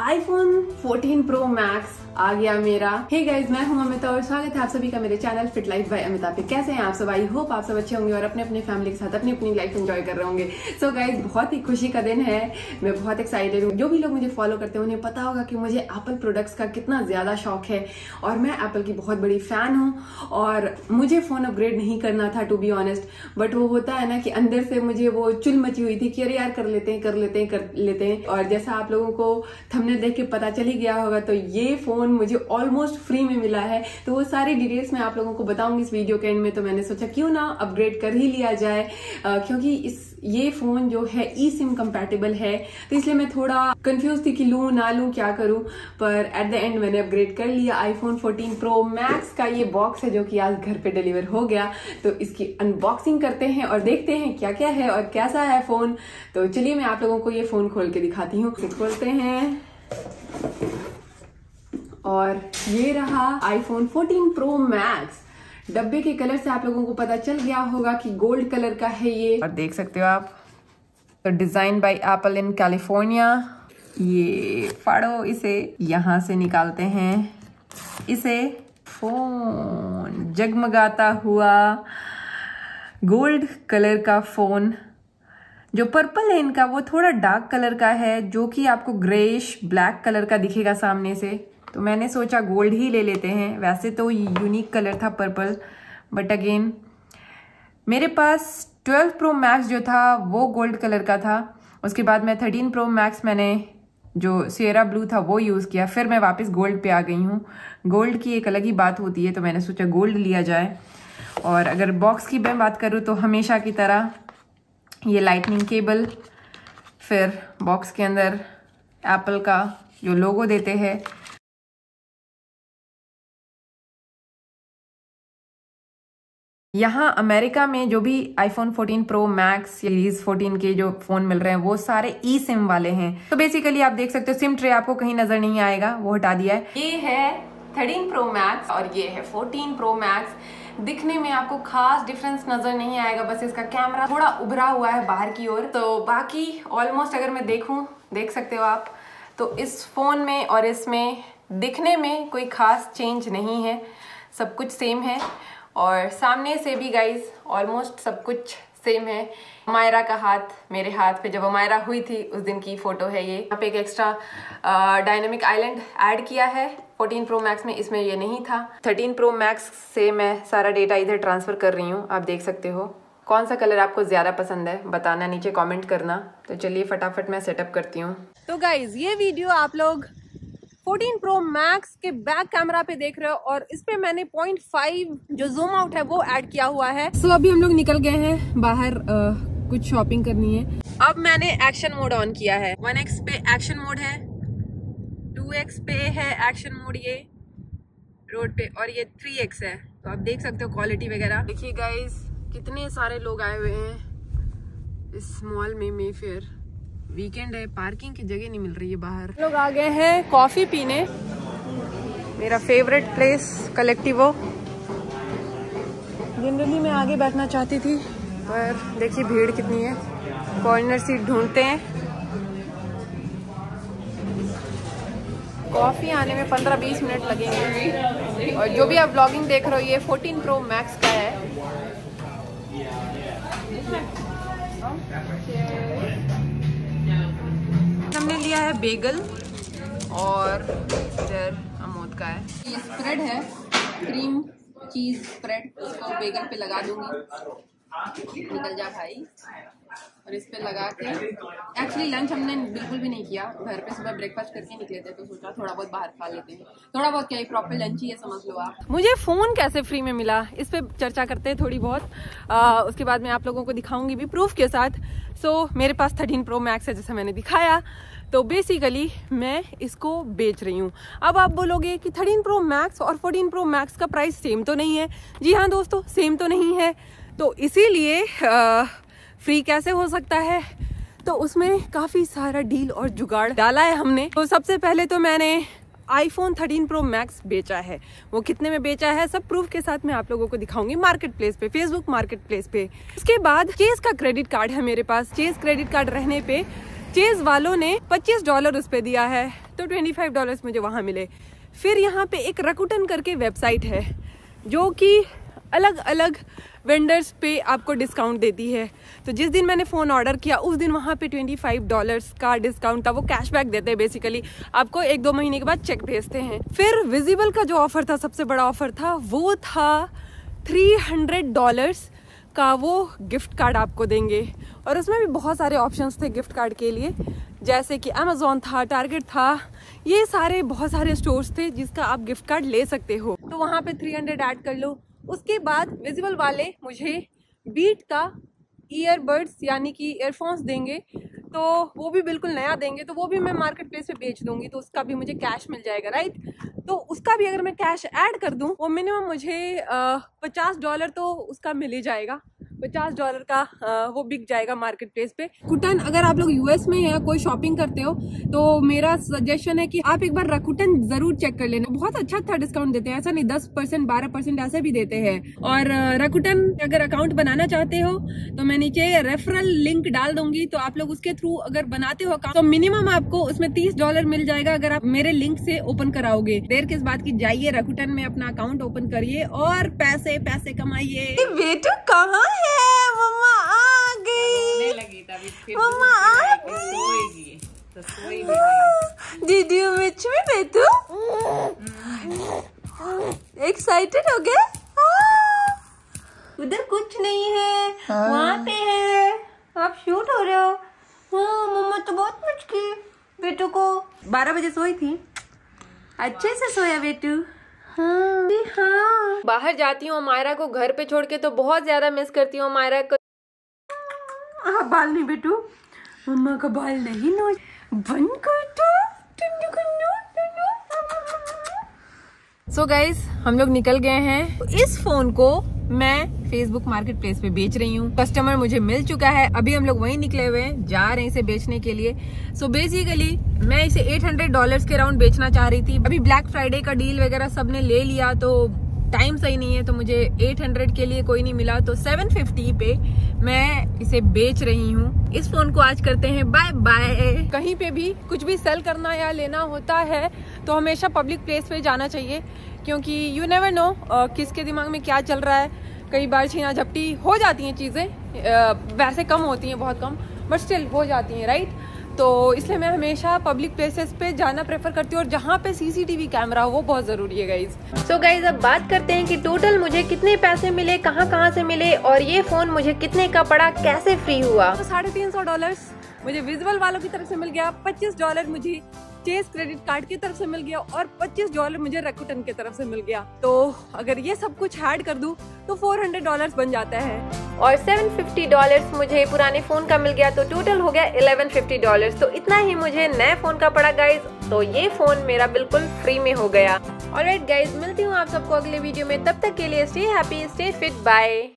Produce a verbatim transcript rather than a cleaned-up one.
IPhone fourteen pro max आ गया मेरा। हे गाइज, मैं हूं अमिता और स्वागत है आप सभी का मेरे channel fit life by Amita पे। कैसे हैं आप सब? आई होप आप सब अच्छे होंगे और अपने अपने फैमिली के साथ अपनी अपनी लाइफ एंजॉय कर रहे होंगे। सो गाइज, बहुत ही खुशी का दिन है, मैं बहुत एक्साइटेड हूँ। जो भी लोग मुझे फॉलो करते हैं उन्हें पता होगा कि मुझे एप्पल प्रोडक्ट्स का कितना ज्यादा शौक है और मैं एप्पल की बहुत बड़ी फैन हूँ। और मुझे फोन अपग्रेड नहीं करना था टू बी ऑनेस्ट, बट वो होता है ना कि अंदर से मुझे वो चुल मची हुई थी कि अरे यार कर लेते हैं कर लेते हैं कर लेते हैं। और जैसा आप लोगों को थंबनेल देख के पता चल ही गया होगा, तो ये फोन मुझे ऑलमोस्ट फ्री में मिला है। तो वो सारी डिटेल्स मैं आप लोगों को बताऊंगी इस वीडियो के एंड में। तो मैंने सोचा क्यों ना अपग्रेड कर ही लिया जाए, आ, क्योंकि इस ये फोन जो है ई सिम कंपैटिबल है, तो इसलिए मैं थोड़ा कंफ्यूज थी कि लूं ना लूं क्या करूं। पर एट द एंड मैंने अपग्रेड कर लिया। आईफोन फोर्टीन प्रो मैक्स का ये बॉक्स है जो कि आज घर पे डिलीवर हो गया। तो इसकी अनबॉक्सिंग करते हैं और देखते हैं क्या क्या है और कैसा है फोन। तो चलिए मैं आप लोगों को ये फोन खोल के दिखाती हूँ। खोलते हैं और ये रहा आईफोन फोर्टीन प्रो मैक्स। डब्बे के कलर से आप लोगों को पता चल गया होगा कि गोल्ड कलर का है ये, और देख सकते हो आप। तो design by Apple in California. ये फाड़ो, इसे यहां से निकालते हैं। इसे फोन जगमगाता हुआ गोल्ड कलर का फोन। जो पर्पल है इनका वो थोड़ा डार्क कलर का है, जो कि आपको ग्रेइश ब्लैक कलर का दिखेगा सामने से। तो मैंने सोचा गोल्ड ही ले लेते हैं। वैसे तो यूनिक कलर था पर्पल, बट अगेन मेरे पास ट्वेल्व प्रो मैक्स जो था वो गोल्ड कलर का था। उसके बाद मैं थर्टीन प्रो मैक्स मैंने जो सियरा ब्लू था वो यूज़ किया। फिर मैं वापस गोल्ड पे आ गई हूँ। गोल्ड की एक अलग ही बात होती है, तो मैंने सोचा गोल्ड लिया जाए। और अगर बॉक्स की मैं बात करूँ तो हमेशा की तरह ये लाइटनिंग केबल, फिर बॉक्स के अंदर एप्पल का जो लोगो देते हैं। यहाँ अमेरिका में जो भी iPhone fourteen pro max series fourteen के जो फोन मिल रहे हैं वो सारे ई सिम वाले हैं। तो बेसिकली आप देख सकते हो सिम ट्रे आपको कहीं नजर नहीं आएगा, वो हटा दिया है। ये है थर्टीन प्रो मैक्स और ये है फोर्टीन प्रो मैक्स। दिखने में आपको खास डिफरेंस नजर नहीं आएगा, बस इसका कैमरा थोड़ा उभरा हुआ है बाहर की ओर। तो बाकी ऑलमोस्ट अगर मैं देखूं, देख सकते हो आप, तो इस फोन में और इसमें दिखने में कोई खास चेंज नहीं है, सब कुछ सेम है। और सामने से भी गाइज ऑलमोस्ट सब कुछ सेम है। अमायरा का हाथ मेरे हाथ पे, जब अमायरा हुई थी उस दिन की फोटो है ये। यहाँ पे एक एक्स्ट्रा डायनामिक आइलैंड ऐड किया है फोर्टीन प्रो मैक्स में, इसमें ये नहीं था। थर्टीन प्रो मैक्स से मैं सारा डेटा इधर ट्रांसफर कर रही हूँ, आप देख सकते हो। कौन सा कलर आपको ज्यादा पसंद है बताना, नीचे कमेंट करना। तो चलिए फटाफट मैं सेटअप करती हूँ। तो गाइज ये वीडियो आप लोग फोर्टीन प्रो मैक्स के बैक कैमरा पे देख रहे हो और इस पे मैंने पॉइंट फाइव जो जूम आउट है वो ऐड किया हुआ है। सो so, अभी हम लोग निकल गए हैं बाहर, आ, कुछ शॉपिंग करनी है। अब मैंने एक्शन मोड ऑन किया है। वन एक्स पे एक्शन मोड है, टू एक्स पे है एक्शन मोड ये रोड पे, और ये थ्री एक्स है। तो आप देख सकते हो क्वालिटी वगैरह। देखिए गाइस कितने सारे लोग आए हुए हैं इस मॉल में। मे फेयर वीकेंड है, पार्किंग की जगह नहीं मिल रही है बाहर। लोग आ गए हैं कॉफी पीने, मेरा फेवरेट प्लेस कलेक्टिवो। जनरली मैं आगे बैठना चाहती थी, पर देखिए भीड़ कितनी है। कॉर्नर सीट ढूंढते हैं। कॉफी आने में पंद्रह बीस मिनट लगेंगे। और जो भी आप व्लॉगिंग देख रहे हो ये फोर्टीन प्रो मैक्स का है। हमने लिया है बेगल और इधर अमोद का है। ये स्प्रेड है, क्रीम चीज स्प्रेड, इसको बेगल पे लगा दूंगी। निकल जा भाई। और इस पे लगा के, एक्चुअली लंच हमने बिल्कुल भी नहीं किया, घर पे सुबह ब्रेकफास्ट करके निकले थे, तो सोचा थोड़ा बहुत बाहर खा लेते हैं। थोड़ा बहुत क्या, प्रॉपर लंच ही है समझ लो आप। मुझे फोन कैसे फ्री में मिला इस पे चर्चा करते हैं थोड़ी बहुत। आ, उसके बाद मैं आप लोगों को दिखाऊंगी भी प्रूफ के साथ। सो so, मेरे पास थर्टीन प्रो मैक्स है जैसा मैंने दिखाया। तो बेसिकली मैं इसको बेच रही हूँ। अब आप बोलोगे कि थर्टीन प्रो मैक्स और फोर्टीन प्रो मैक्स का प्राइस सेम तो नहीं है। जी हाँ दोस्तों, सेम तो नहीं है। तो इसीलिए फ्री कैसे हो सकता है, तो उसमें काफ़ी सारा डील और जुगाड़ डाला है हमने। तो सबसे पहले तो मैंने आईफोन थर्टीन प्रो मैक्स बेचा है। वो कितने में बेचा है सब प्रूफ के साथ मैं आप लोगों को दिखाऊंगी मार्केट प्लेस पे, फेसबुक मार्केट प्लेस पे। उसके बाद चेज का क्रेडिट कार्ड है मेरे पास। चेज क्रेडिट कार्ड रहने पे चेज वालों ने पच्चीस डॉलर उस पे दिया है। तो ट्वेंटी फाइव डॉलर्स मुझे वहाँ मिले। फिर यहाँ पे एक रकुटन करके वेबसाइट है जो कि अलग अलग वेंडर्स पे आपको डिस्काउंट देती है। तो जिस दिन मैंने फ़ोन ऑर्डर किया उस दिन वहाँ पे ट्वेंटी फाइव डॉलर्स का डिस्काउंट था। वो कैशबैक देते हैं, बेसिकली आपको एक दो महीने के बाद चेक भेजते हैं। फिर विजिबल का जो ऑफ़र था, सबसे बड़ा ऑफ़र था, वो था थ्री हंड्रेड डॉलर्स का वो गिफ्ट कार्ड आपको देंगे। और उसमें भी बहुत सारे ऑप्शंस थे गिफ्ट कार्ड के लिए, जैसे कि अमेज़ॉन था, टारगेट था, ये सारे बहुत सारे स्टोर्स थे जिसका आप गिफ्ट कार्ड ले सकते हो। तो वहाँ पे थ्री हंड्रेड ऐड कर लो। उसके बाद विजिबल वाले मुझे बीट का ईयरबड्स यानी कि ईयरफोन्स देंगे, तो वो भी बिल्कुल नया देंगे। तो वो भी मैं मार्केट प्लेस पे बेच दूंगी, तो उसका भी मुझे कैश मिल जाएगा, राइट। तो उसका भी अगर मैं कैश ऐड कर दूं, वो मिनिमम मुझे पचास डॉलर तो उसका मिल ही जाएगा। पचास डॉलर का आ, वो बिक जाएगा मार्केट प्लेस पे। रकुटन, अगर आप लोग यूएस में या कोई शॉपिंग करते हो तो मेरा सजेशन है कि आप एक बार रकुटन जरूर चेक कर लेना। बहुत अच्छा अच्छा डिस्काउंट देते हैं, ऐसा नहीं दस परसेंट बारह परसेंट ऐसे भी देते हैं। और रकुटन अगर अकाउंट बनाना चाहते हो तो मैं नीचे रेफरल लिंक डाल दूंगी, तो आप लोग उसके थ्रू अगर बनाते हो अकाउंट तो मिनिमम आपको उसमें तीस डॉलर मिल जाएगा अगर आप मेरे लिंक से ओपन कराओगे। देर किस बात की, जाइए रकुटन में अपना अकाउंट ओपन करिए और पैसे पैसे कमाइए। बेटू कहाँ है? मम्मा आ गई। लगी तभी मम्मा आ गई। तो सोई दीदी मिच में बेटू एक्साइटेड हो गया? उधर कुछ नहीं है, वहाँ पे है। आप शूट हो रहे हो? हाँ, मम्मा तो बहुत मिच की बेटू को। बारह बजे सोई थी, अच्छे से सोया बेटू। हाँ हाँ। बाहर जाती हूँ मायरा को घर पे छोड़ के, तो बहुत ज्यादा मिस करती हूँ मायरा को। आ, बाल नहीं बेटू, मम्मा का बाल नहीं नोच, बंद कर दो। सो गाइज, हम लोग निकल गए हैं। इस फोन को मैं फेसबुक मार्केट प्लेस पे बेच रही हूँ। कस्टमर मुझे मिल चुका है, अभी हम लोग वहीं निकले हुए हैं, जा रहे हैं इसे बेचने के लिए। सो बेसिकली मैं इसे आठ सौ डॉलर्स के राउंड बेचना चाह रही थी। अभी ब्लैक फ्राइडे का डील वगैरह सबने ले लिया, तो टाइम सही नहीं है, तो मुझे आठ सौ के लिए कोई नहीं मिला, तो सात सौ पचास पे मैं इसे बेच रही हूँ। इस फोन को आज करते हैं बाय बाय। कहीं पे भी कुछ भी सेल करना या लेना होता है तो हमेशा पब्लिक प्लेस पे जाना चाहिए, क्योंकि यू नेवर नो किसके दिमाग में क्या चल रहा है। कई बार छीना झपटी हो जाती हैं चीज़ें, वैसे कम होती हैं, बहुत कम, बट स्टिल हो जाती हैं, राइट। तो इसलिए मैं हमेशा पब्लिक प्लेसेस पे जाना प्रेफर करती हूँ, और जहाँ पे सीसीटीवी कैमरा हो वो बहुत ज़रूरी है गाइज। सो गाइज, अब बात करते हैं कि टोटल मुझे कितने पैसे मिले, कहाँ कहाँ से मिले, और ये फ़ोन मुझे कितने का पड़ा, कैसे फ्री हुआ। तो साढ़े तीन सौ डॉलर मुझे विजुअल वालों की तरफ से मिल गया, पच्चीस डॉलर मुझे चेस क्रेडिट कार्ड की तरफ से मिल गया, और पच्चीस डॉलर मुझे रकुटन की तरफ से मिल गया। तो अगर ये सब कुछ ऐड कर दूं तो चार सौ डॉलर्स बन जाता है, और सात सौ पचास डॉलर्स मुझे पुराने फोन का मिल गया, तो टोटल हो गया ग्यारह सौ पचास डॉलर्स। तो इतना ही मुझे नए फोन का पड़ा गाइज, तो ये फोन मेरा बिल्कुल फ्री में हो गया। ऑलराइट गाइज, मिलती हूँ आप सबको अगले वीडियो में, तब तक के लिए stay happy, stay fit, bye.